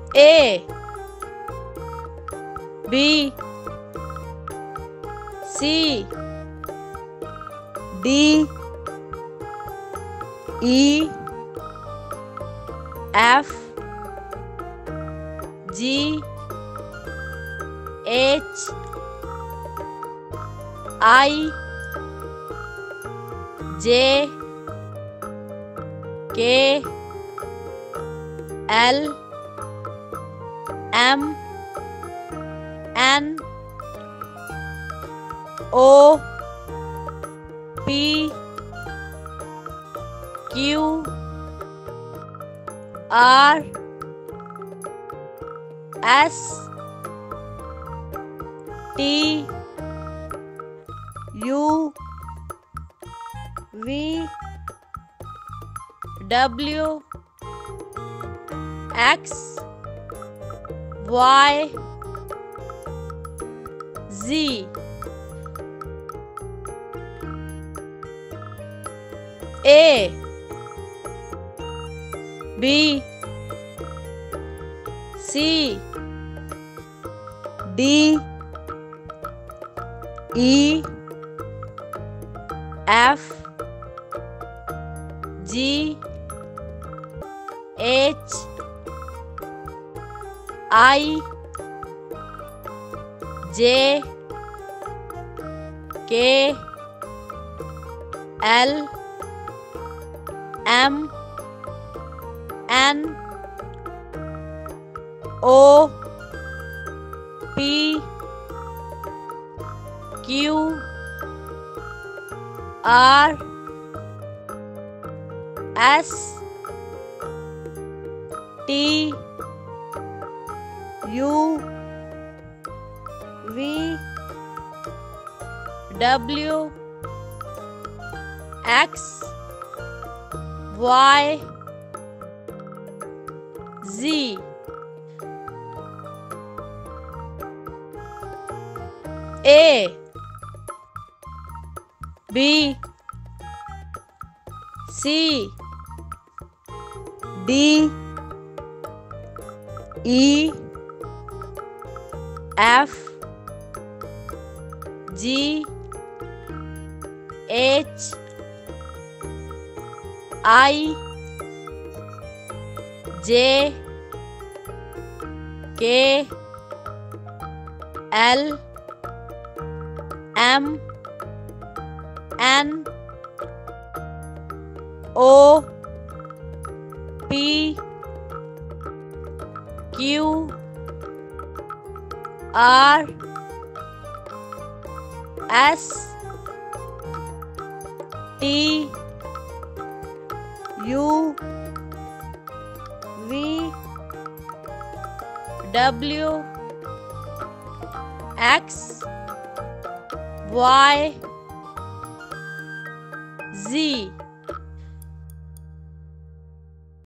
A B C D E F G H I J K L M N O P Q R S T U V W X Y Z A B C D E F G H I J K L M N O P Q R S T U V W X Y Z A B C D E F G H I J K L M N O P Q R S T U V W X Y Z